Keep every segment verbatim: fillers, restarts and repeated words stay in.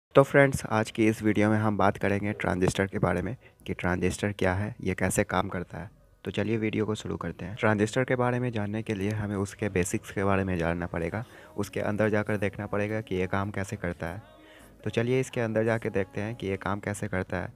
तो फ्रेंड्स, आज की इस वीडियो में हम बात करेंगे ट्रांजिस्टर के बारे में कि ट्रांजिस्टर क्या है, ये कैसे काम करता है। तो चलिए वीडियो को शुरू करते हैं। ट्रांजिस्टर के बारे में जानने के लिए हमें उसके बेसिक्स के बारे में जानना पड़ेगा। उसके अंदर जाकर देखना पड़ेगा कि ये काम कैसे करता है। तो चलिए इसके अंदर जाके देखते हैं कि ये काम कैसे करता है।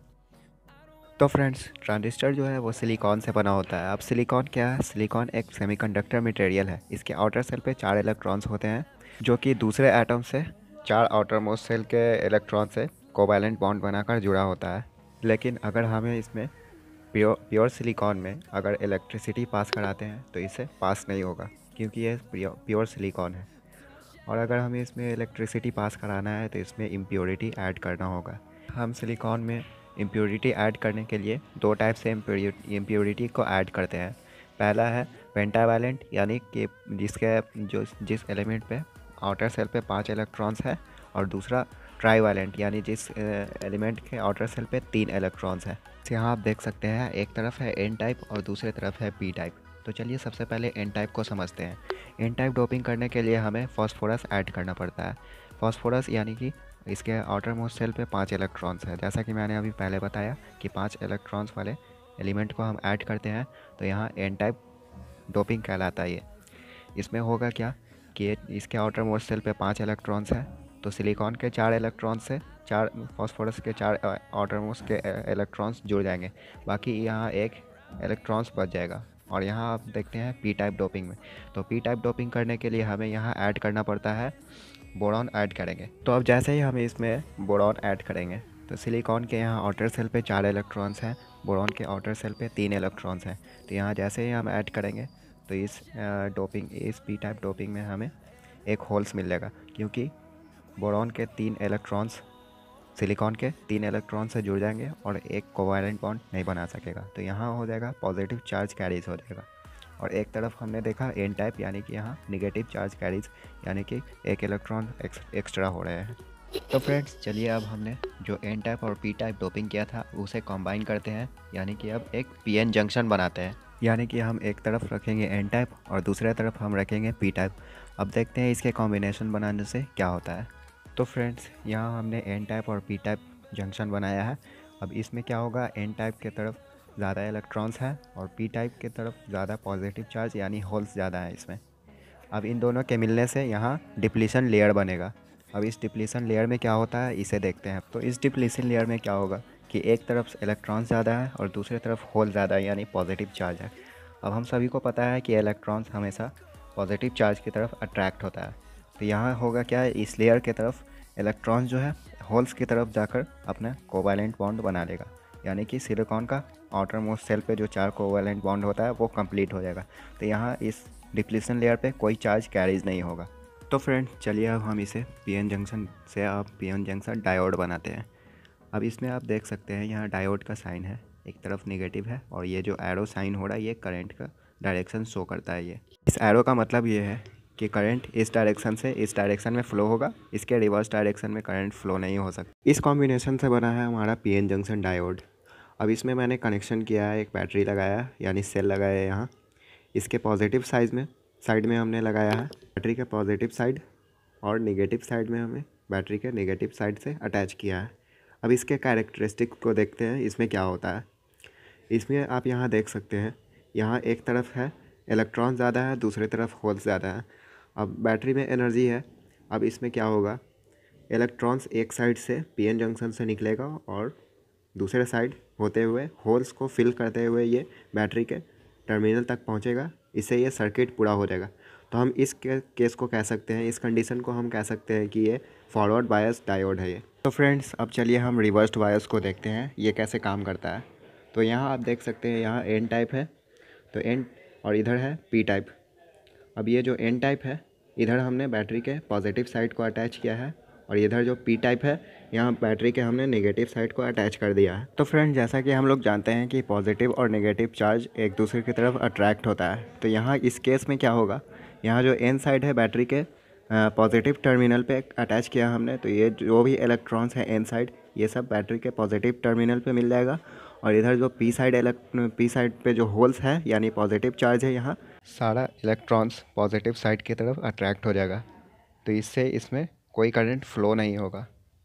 तो फ्रेंड्स, ट्रांजिस्टर जो है वो सिलिकॉन से बना होता है। अब सिलिकॉन क्या है? सिलिकॉन एक सेमीकंडक्टर मटेरियल है। इसके आउटर सेल पे चार इलेक्ट्रॉन्स होते हैं जो कि दूसरे एटम से चार आउटर मोस्ट सेल के इलेक्ट्रॉन से कोवैलेंट बॉन्ड बनाकर जुड़ा होता है। लेकिन अगर हमें इसमें प्योर प्योर सिलिकॉन में अगर इलेक्ट्रिसिटी पास कराते हैं तो इसे पास नहीं होगा, क्योंकि ये प्योर सिलिकॉन है। और अगर हमें इसमें इलेक्ट्रिसिटी पास कराना है तो इसमें इम्प्योरिटी ऐड करना होगा। हम सिलिकॉन में इम्प्योरिटी ऐड करने के लिए दो टाइप से इम्प्योरिटी को ऐड करते हैं। पहला है पेंटावैलेंट, यानी कि जिसके जो जिस एलिमेंट पे आउटर सेल पे पांच इलेक्ट्रॉन्स है, और दूसरा ट्राईवैलेंट, यानी जिस एलिमेंट के आउटर सेल पे तीन इलेक्ट्रॉन्स है। यहाँ आप देख सकते हैं एक तरफ है एन टाइप और दूसरी तरफ है पी टाइप। तो चलिए सबसे पहले एन टाइप को समझते हैं। एन टाइप डोपिंग करने के लिए हमें फॉस्फोरस ऐड करना पड़ता है। फॉस्फोरस यानी कि इसके आउटर मोस्ट सेल पे पांच इलेक्ट्रॉन्स है। जैसा कि मैंने अभी पहले बताया कि पांच इलेक्ट्रॉन्स वाले एलिमेंट को हम ऐड करते हैं तो यहाँ एन टाइप डोपिंग कहलाता है ये। इसमें होगा क्या कि इसके आउटर मोस्ट सेल पे पांच इलेक्ट्रॉन्स है, तो सिलिकॉन के चार इलेक्ट्रॉन्स से चार फॉस्फोरस के चार आउटर मोस्ट के इलेक्ट्रॉन्स जुड़ जाएंगे। बाकी यहाँ एक इलेक्ट्रॉन्स बच जाएगा। और यहाँ आप देखते हैं पी टाइप डोपिंग में। तो पी टाइप डोपिंग करने के लिए हमें यहाँ ऐड करना पड़ता है बोरॉन ऐड करेंगे। तो अब जैसे ही हम इसमें बोरॉन ऐड करेंगे तो सिलिकॉन के यहाँ आउटर सेल पे चार इलेक्ट्रॉन्स हैं, बोरॉन के आउटर सेल पे तीन इलेक्ट्रॉन्स हैं। तो यहाँ जैसे ही हम ऐड करेंगे तो इस डोपिंग इस पी टाइप डोपिंग में हमें एक होल्स मिलेगा, क्योंकि बोरॉन के तीन इलेक्ट्रॉन्स सिलिकॉन के तीन इलेक्ट्रॉन से जुड़ जाएंगे और एक कोवैलेंट बॉन्ड नहीं बना सकेगा। तो यहाँ हो जाएगा पॉजिटिव चार्ज कैरीज हो जाएगा। और एक तरफ हमने देखा एन टाइप, यानी कि यहाँ निगेटिव चार्ज कैरीज, यानी कि एक इलेक्ट्रॉन एक्स, एक्स्ट्रा हो रहे हैं। तो फ्रेंड्स, चलिए अब हमने जो एन टाइप और पी टाइप डोपिंग किया था उसे कंबाइन करते हैं, यानी कि अब एक पी एन जंक्शन बनाते हैं। यानी कि हम एक तरफ रखेंगे एन टाइप और दूसरे तरफ हम रखेंगे पी टाइप। अब देखते हैं इसके कॉम्बिनेशन बनाने से क्या होता है। तो फ्रेंड्स, यहाँ हमने एन टाइप और पी टाइप जंक्शन बनाया है। अब इसमें क्या होगा, एन टाइप के तरफ ज़्यादा इलेक्ट्रॉन्स हैं और पी टाइप के तरफ ज़्यादा पॉजिटिव चार्ज यानी होल्स ज़्यादा है इसमें। अब इन दोनों के मिलने से यहाँ डिप्लीशन लेयर बनेगा। अब इस डिप्लीशन लेयर में क्या होता है इसे देखते हैं। तो इस डिप्लीशन लेयर में क्या होगा कि एक तरफ इलेक्ट्रॉन्स ज़्यादा है और दूसरी तरफ होल ज़्यादा है, यानी पॉजिटिव चार्ज है। अब हम सभी को पता है कि इलेक्ट्रॉन्स हमेशा पॉजिटिव चार्ज की तरफ अट्रैक्ट होता है। तो यहाँ होगा क्या है, इस लेयर के तरफ इलेक्ट्रॉन्स जो है होल्स की तरफ जाकर अपना कोवैलेंट बॉन्ड बना लेगा, यानी कि सिलिकॉन का आउटर मोस्ट सेल पे जो चार कोवैलेंट बॉन्ड होता है वो कंप्लीट हो जाएगा। तो यहाँ इस डिप्लीशन लेयर पे कोई चार्ज कैरीज नहीं होगा। तो फ्रेंड, चलिए अब हम इसे पीएन जंक्शन से अब पीएन जंक्शन डायोड बनाते हैं। अब इसमें आप देख सकते हैं यहाँ डायोड का साइन है, एक तरफ नेगेटिव है और ये जो एरो साइन हो रहा है ये करंट का डायरेक्शन शो करता है। ये इस एरो का मतलब ये है कि करंट इस डायरेक्शन से इस डायरेक्शन में फ़्लो होगा, इसके रिवर्स डायरेक्शन में करंट फ्लो नहीं हो सकता। इस कॉम्बिनेशन से बना है हमारा पीएन जंक्शन डायोड। अब इसमें मैंने कनेक्शन किया है, एक बैटरी लगाया है, यानी सेल लगाया है यहाँ। इसके पॉजिटिव साइड में साइड में हमने लगाया है बैटरी के पॉजिटिव साइड, और नेगेटिव साइड में हमें बैटरी के नेगेटिव साइड से अटैच किया है। अब इसके कैरेक्टरिस्टिक को देखते हैं, इसमें क्या होता है। इसमें आप यहाँ देख सकते हैं, यहाँ एक तरफ है इलेक्ट्रॉन ज़्यादा है, दूसरी तरफ होल्स ज़्यादा है। अब बैटरी में एनर्जी है। अब इसमें क्या होगा, इलेक्ट्रॉन्स एक साइड से पीएन जंक्शन से निकलेगा और दूसरे साइड होते हुए होल्स को फिल करते हुए ये बैटरी के टर्मिनल तक पहुंचेगा। इससे ये सर्किट पूरा हो जाएगा। तो हम इस के, केस को कह सकते हैं, इस कंडीशन को हम कह सकते हैं कि ये फॉरवर्ड बायस डायोड है ये। तो फ्रेंड्स, अब चलिए हम रिवर्स्ड बायस को देखते हैं ये कैसे काम करता है। तो यहाँ आप देख सकते हैं, यहाँ एन टाइप है तो एन, और इधर है पी टाइप। अब ये जो एन टाइप है इधर हमने बैटरी के पॉजिटिव साइड को अटैच किया है, और इधर जो पी टाइप है यहाँ बैटरी के हमने नेगेटिव साइड को अटैच कर दिया है। तो फ्रेंड, जैसा कि हम लोग जानते हैं कि पॉजिटिव और नेगेटिव चार्ज एक दूसरे की तरफ अट्रैक्ट होता है। तो यहाँ इस केस में क्या होगा, यहाँ जो एन साइड है बैटरी के पॉजिटिव टर्मिनल पे अटैच किया हमने, तो ये जो भी इलेक्ट्रॉन्स हैं एन साइड ये सब बैटरी के पॉजिटिव टर्मिनल पे मिल जाएगा। और इधर जो पी साइड इलेक्ट पी साइड पे जो होल्स है यानी पॉजिटिव चार्ज है, यहाँ सारा इलेक्ट्रॉन्स पॉजिटिव साइड की तरफ अट्रैक्ट हो जाएगा। तो इससे इसमें कोई करंट फ्लो नहीं होगा।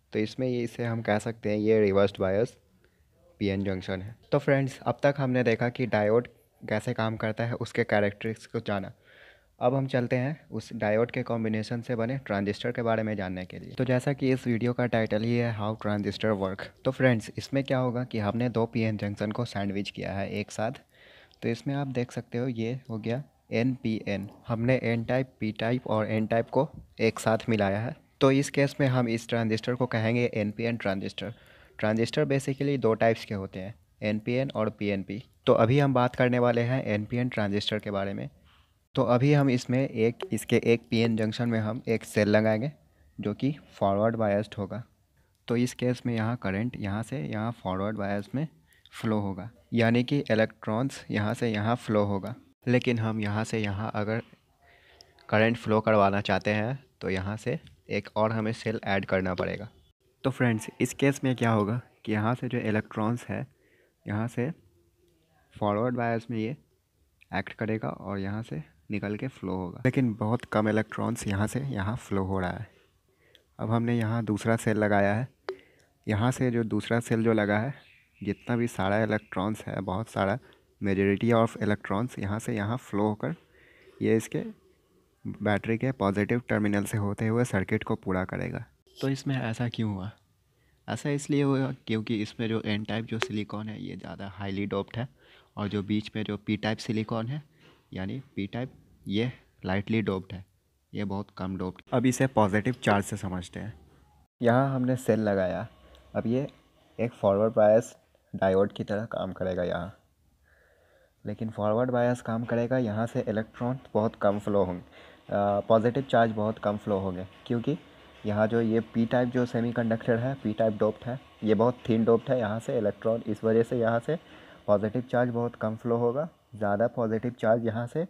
तो इसमें ये इसे हम कह सकते हैं ये रिवर्स्ड बायस पीएन जंक्शन है। तो फ्रेंड्स, अब तक हमने देखा कि डायोड कैसे काम करता है, उसके कैरेक्टरिस्टिक्स को जाना। अब हम चलते हैं उस डायोड के कॉम्बिनेशन से बने ट्रांजिस्टर के बारे में जानने के लिए। तो जैसा कि इस वीडियो का टाइटल ही है हाउ ट्रांजिस्टर वर्क, तो फ्रेंड्स इसमें क्या होगा कि हमने दो पीएन जंक्शन को सैंडविच किया है एक साथ। तो इसमें आप देख सकते हो ये हो गया एन पी एन, हमने एन टाइप, पी टाइप और एन टाइप को एक साथ मिलाया है। तो इस केस में हम इस ट्रांजिस्टर को कहेंगे N P N transistor. Transistor basically दो टाइप्स के होते हैं, एन पी एन और पी एन पी। तो अभी हम बात करने वाले हैं एन पी एन ट्रांजिस्टर के बारे में। तो अभी हम इसमें एक इसके एक पीएन जंक्शन में हम एक सेल लगाएंगे जो कि फॉरवर्ड बायस्ड होगा। तो इस केस में यहाँ करंट यहाँ से यहाँ फॉरवर्ड बायस में फ़्लो होगा, यानी कि इलेक्ट्रॉन्स यहाँ से यहाँ फ़्लो होगा। लेकिन हम यहाँ से यहाँ अगर करंट फ़्लो करवाना चाहते हैं तो यहाँ से एक और हमें सेल ऐड करना पड़ेगा। तो फ्रेंड्स इस केस में क्या होगा कि यहाँ से जो इलेक्ट्रॉन्स है यहाँ से फॉरवर्ड बायस में ये एक्ट करेगा और यहाँ से निकल के फ़्लो होगा, लेकिन बहुत कम इलेक्ट्रॉन्स यहाँ से यहाँ फ़्लो हो रहा है। अब हमने यहाँ दूसरा सेल लगाया है, यहाँ से जो दूसरा सेल जो लगा है जितना भी सारा इलेक्ट्रॉन्स है, बहुत सारा मेजॉरिटी ऑफ इलेक्ट्रॉन्स यहाँ से यहाँ फ़्लो होकर ये इसके बैटरी के पॉजिटिव टर्मिनल से होते हुए सर्किट को पूरा करेगा। तो इसमें ऐसा क्यों हुआ? ऐसा इसलिए हुआ क्योंकि इसमें जो एन टाइप जो सिलिकॉन है ये ज़्यादा हाईली डोप्ड है और जो बीच में जो पी टाइप सिलिकॉन है यानी पी टाइप ये लाइटली डोप्ड है, ये बहुत कम डोप्ड। अब इसे पॉजिटिव चार्ज से समझते हैं। यहाँ हमने सेल लगाया, अब ये एक फॉरवर्ड बायस डायोड की तरह काम करेगा यहाँ, लेकिन फॉरवर्ड बायस काम करेगा यहाँ से इलेक्ट्रॉन बहुत कम फ्लो होंगे, पॉजिटिव चार्ज बहुत कम फ्लो होंगे, क्योंकि यहाँ जो ये पी टाइप जो सेमीकंडक्टर है पी टाइप डोप्ड है, ये बहुत थिन डोप्ड है यहाँ से इलेक्ट्रॉन, इस वजह से यहाँ से पॉजिटिव चार्ज बहुत कम फ्लो होगा। ज़्यादा पॉजिटिव चार्ज यहाँ से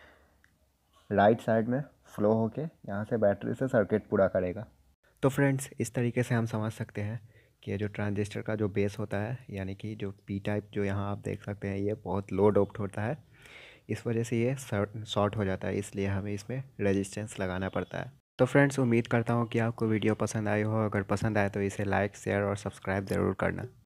राइट साइड में फ़्लो होके यहाँ से बैटरी से सर्किट पूरा करेगा। तो फ्रेंड्स इस तरीके से हम समझ सकते हैं कि जो ट्रांजिस्टर का जो बेस होता है यानी कि जो पी टाइप जो यहाँ आप देख सकते हैं ये बहुत लो डोप्ड होता है, इस वजह से ये शॉर्ट हो जाता है, इसलिए हमें इसमें रेजिस्टेंस लगाना पड़ता है। तो फ्रेंड्स उम्मीद करता हूँ कि आपको वीडियो पसंद आई हो। अगर पसंद आए तो इसे लाइक, शेयर और सब्सक्राइब ज़रूर करना।